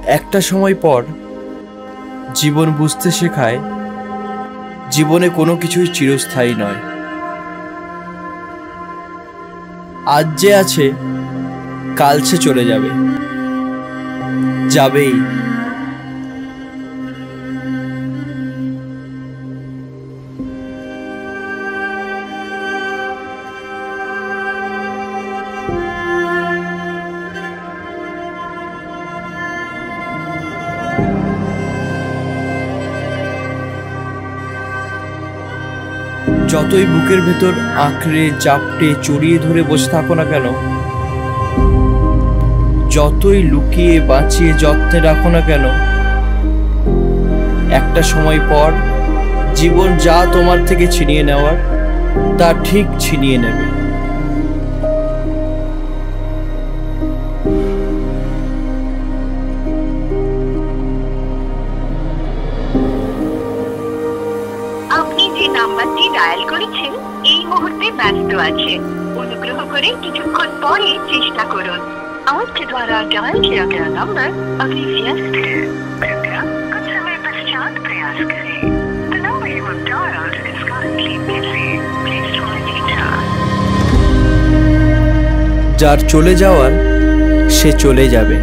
একটা সময় পর জীবন বুঝতে শেখায় জীবনে কোনো কিছুই চিরস্থায়ী নয়। আজ যে আছে কাল সে চলে যাবে, যাবেই। যতই বুকের ভেতর আঁকড়ে চাপটে জড়িয়ে ধরে বসে থাকো না কেন, যতই লুকিয়ে বাঁচিয়ে যত্নে রাখো না কেন, একটা সময় পর জীবন যা তোমার থেকে ছিনিয়ে নেওয়ার তা ঠিক ছিনিয়ে নেবে। আপনি যে নাম্বারটি ডায়াল করেছেন এই মুহূর্তে ব্যস্ত আছে। অনুগ্রহ করে কিছুক্ষণ পরে চেষ্টা করুন। आपके द्वारा डायल किया गया नंबर अभी व्यस्त है। कृपया कुछ समय पश्चात प्रयास करें। The number you have dialed is currently busy. Please try later. যার চলে যাওয়ার সে চলে যাবে।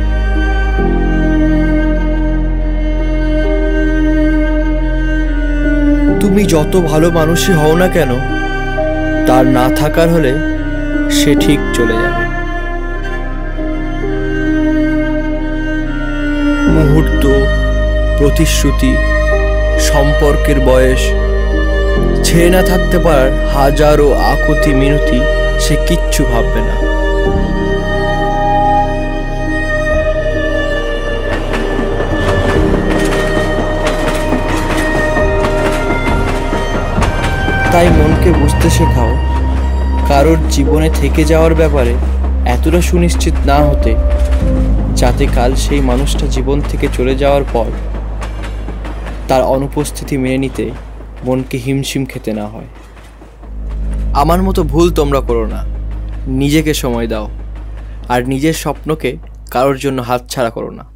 তুমি যত ভালো মানুষই হও না কেন, তার না থাকার হলে সে ঠিক চলে যাবে। মুহূর্ত, প্রতিশ্রুতি, সম্পর্কের বয়স, ছেড়ে না থাকতে পারার হাজারো আকুতি মিনতি সে কিচ্ছু ভাববে না। তাই মনকে বুঝতে শেখাও, কারোর জীবনে থেকে যাওয়ার ব্যাপারে এতটা সুনিশ্চিত না হতে, যাতে কাল সেই মানুষটা জীবন থেকে চলে যাওয়ার পর তার অনুপস্থিতি মেনে নিতে মনকে হিমশিম খেতে না হয়। আমার মতো ভুল তোমরা করো না। নিজেকে সময় দাও, আর নিজের স্বপ্নকে কারোর জন্য হাতছাড়া করো না।